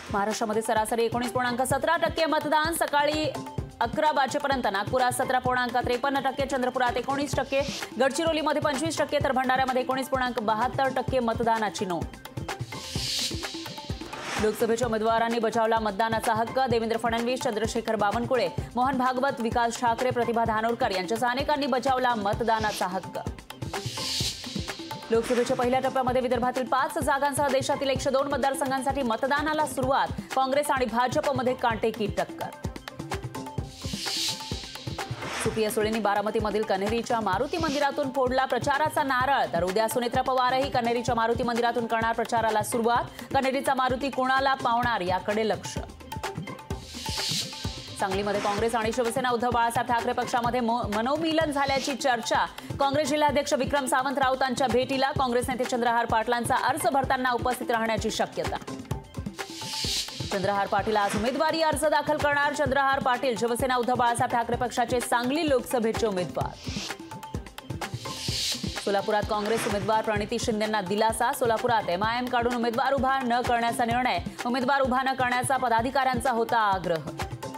महाराष्ट्रामध्ये सरासरी 19.17% मतदान। सकाळी 11 वाजेपर्यंत नागपुरात 17.53%, चंद्रपुरात 19%, गडचिरोलीमध्ये 25% तर भंडाऱ्यामध्ये 19.72% मतदानाची नोंद। लोकसभेच्या उमेदवारांनी बजावला मतदानाचा हक्क। देवेंद्र फडणवीस, चंद्रशेखर बावनकुळे, मोहन भागवत, विकास ठाकरे, प्रतिभा धानोरकर यांच्यासह अनेकांनी बजावला मतदानाचा हक्क। लोकसभेच्या पहिल्या टप्प्यामध्ये विदर्भातील 5 जागांसह देशातील 102 मतदारसंघांसाठी मतदानाला सुरुवात। काँग्रेस आणि भाजपमध्ये कांटेकी टक्कर। सुप्रिया सुळेंनी बारामतीमधील कन्हेरीच्या मारुती मंदिरातून फोडला प्रचाराचा नारळ। तर उद्या सुनेत्रा पवारही कन्हेरीच्या मारुती मंदिरातून करणार प्रचाराला सुरुवात। कन्हेरीचा मारुती कोणाला पावणार याकडे लक्ष। सांगलीमध्ये काँग्रेस आणि शिवसेना उद्धव बाळासाहेब ठाकरे पक्षामध्ये मनोमिलन झाल्याची चर्चा। काँग्रेस जिल्हाध्यक्ष विक्रम सावंत राऊतांच्या भेटीला। काँग्रेस नेते चंद्रहार पाटलांचा अर्ज भरताना उपस्थित राहण्याची शक्यता। चंद्रहार पाटील आज उमेदवारी अर्ज दाखल करणार। चंद्रहार पाटील शिवसेना उद्धव बाळासाहेब ठाकरे पक्षाचे सांगली लोकसभेचे उमेदवार। सोलापुरात काँग्रेस उमेदवार प्रणिती शिंदेंना दिलासा। सोलापुरात एमआयएम कडून उमेदवार उभा न करण्याचा निर्णय। उमेदवार उभा न करण्याचा पदाधिकाऱ्यांचा होता आग्रह।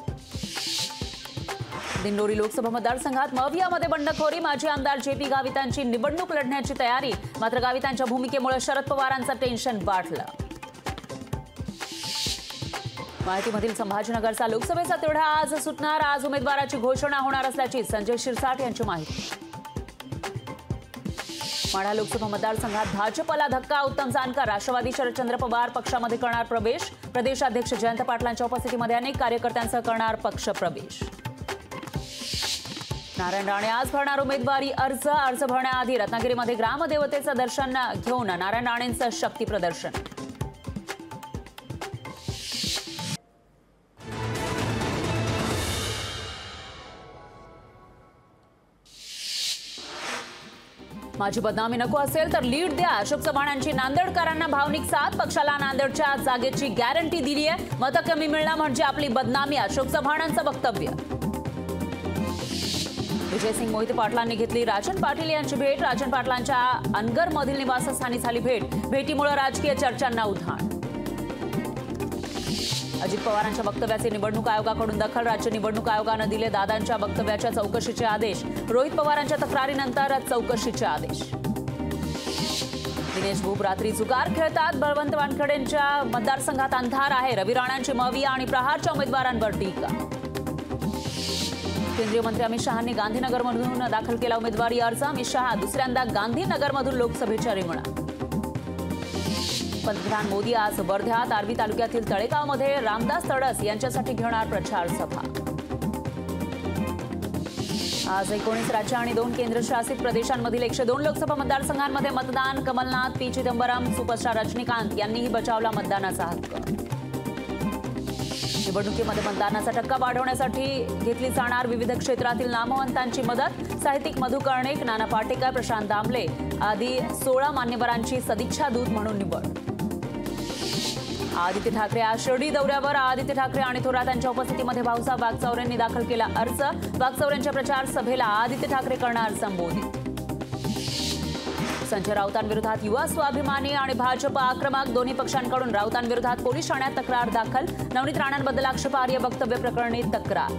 दिंडोरी लोकसभा मतदारसंघात मवियामध्ये बंडखोरी। माजी आमदार जेपी गावितांची निवडणूक लढण्याची तयारी। मात्र गावितांच्या भूमिकेमुळे शरद पवारांचं टेन्शन वाढलं। माहितीमधील संभाजीनगरचा लोकसभेचा तिढा आज सुटणार। आज उमेदवाराची घोषणा होणार असल्याची संजय शिरसाट यांची माहिती। माढा लोकसभा मतदारसंघात भाजपला धक्का। उत्तम जानकर राष्ट्रवादी शरदचंद्र पवार पक्षामध्ये करणार प्रवेश। प्रदेशाध्यक्ष जयंत पाटलांच्या उपस्थितीमध्ये अनेक कार्यकर्त्यांसह करणार पक्ष प्रवेश। नारायण राणे आज भरणार उमेदवारी अर्ज। अर्ज भरण्याआधी रत्नागिरीमध्ये ग्रामदेवतेचं दर्शन घेऊन नारायण राणेंचं शक्ती प्रदर्शन। माझी बदनामी नको असेल तर लीड द्या। अशोक चव्हाणांची नांदेडकरांना भावनिक साथ। पक्षाला नांदेडच्या जागेची गॅरंटी दिली आहे। मतं कमी मिळणं म्हणजे आपली बदनामी, अशोक चव्हाणांचं वक्तव्य। विजयसिंग मोहिते पाटलांनी घेतली राजन पाटील यांची भेट। राजन पाटलांच्या अनगरमधील निवासस्थानी झाली भेट। भेटीमुळे राजकीय चर्चांना उधाण। अजित पवारांच्या वक्तव्याचे निवडणूक आयोगाकडून दखल। राज्य निवडणूक आयोगाने दिले दादांच्या वक्तव्याच्या चौकशीचे आदेश। रोहित पवारांच्या तक्रारीनंतर चौकशीचे आदेश। दिनेश भूप रात्री जुगार खेळतात। बळवंत वानखेडेंच्या मतदारसंघात अंधार आहे। रवी राणांची मविया आणि प्रहारच्या उमेदवारांवर टीका। केंद्रीय मंत्री अमित शहांनी गांधीनगरमधून दाखल केला उमेदवारी अर्ज। अमित शहा दुसऱ्यांदा गांधीनगरमधून लोकसभेच्या रिंगणात। पंतप्रधान मोदी आज वर्ध्यात आर्वी तालुक्यातील तळेगावमध्ये रामदास तडस यांच्यासाठी घेणार प्रचार सभा। आज 19 राज्य आणि 2 केंद्रशासित प्रदेशांमधील 102 लोकसभा मतदारसंघांमध्ये मतदान। कमलनाथ, पी चिदंबरम, सुपरस्टार रजनीकांत यांनीही बजावला मतदानाचा हक्क। निवडणुकीमध्ये मतदानाचा टक्का वाढवण्यासाठी घेतली जाणार विविध क्षेत्रातील नामवंतांची मदत। साहित्यिक मधु कर्णिक, नाना पाटेकर, प्रशांत दामले आदी 16 मान्यवरांची सदिच्छा दूत म्हणून निवड। आदित्य ठाकरे आज शिर्डी दौऱ्यावर। आदित्य ठाकरे आणि थोरात यांच्या उपस्थितीमध्ये भाऊसाहेब वागचौरेंनी दाखल केला अर्ज। वागचौरेंच्या प्रचार सभेला आदित्य ठाकरे करणार संबोधित। संजय राऊतांविरोधात युवा स्वाभिमानी आणि भाजप आक्रमक। दोन्ही पक्षांकडून राऊतांविरोधात पोलीस ठाण्यात तक्रार दाखल। नवनीत राणांबद्दल आक्षेपार्ह वक्तव्य प्रकरणी तक्रार।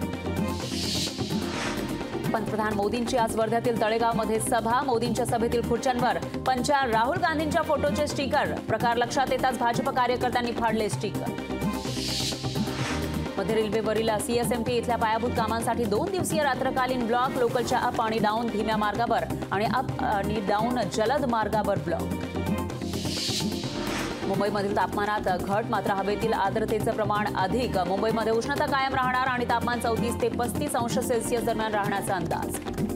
पंतप्रधान मोदींची आज वर्ध्यातील तळेगावमध्ये सभा। मोदींच्या सभेतील खुर्च्यांवर पंचार राहुल गांधींच्या फोटोचे स्टिकर। प्रकार लक्षात येताच भाजप कार्यकर्त्यांनी फाडले स्टिकर। मध्य रेल्वेवरील सीएसएमटी इथल्या पायाभूत कामांसाठी 2 दिवसीय रात्रकालीन ब्लॉक। लोकलच्या अप आणि डाऊन धीम्या मार्गावर आणि अप आणि डाऊन जलद मार्गावर ब्लॉक। मुंबईमधील तापमानात घट, मात्र हवेतील आर्द्रतेचं प्रमाण अधिक। मुंबईमध्ये उष्णता कायम राहणार आणि तापमान 34 ते 35 अंश सेल्सिअस दरम्यान राहण्याचा अंदाज।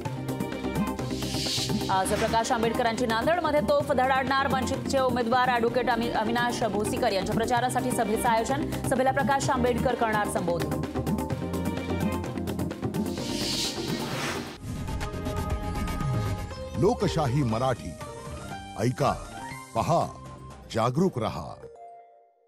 आज प्रकाश आंबेडकरांची नांदेडमध्ये तोफ धडाडणार। वंचितचे उमेदवार ॲडव्होकेट अविनाश भोसीकर यांच्या प्रचारासाठी सभेचं आयोजन। सभेला प्रकाश आंबेडकर करणार संबोधन। लोकशाही मराठी ऐका, पहा, जागरूक रहा।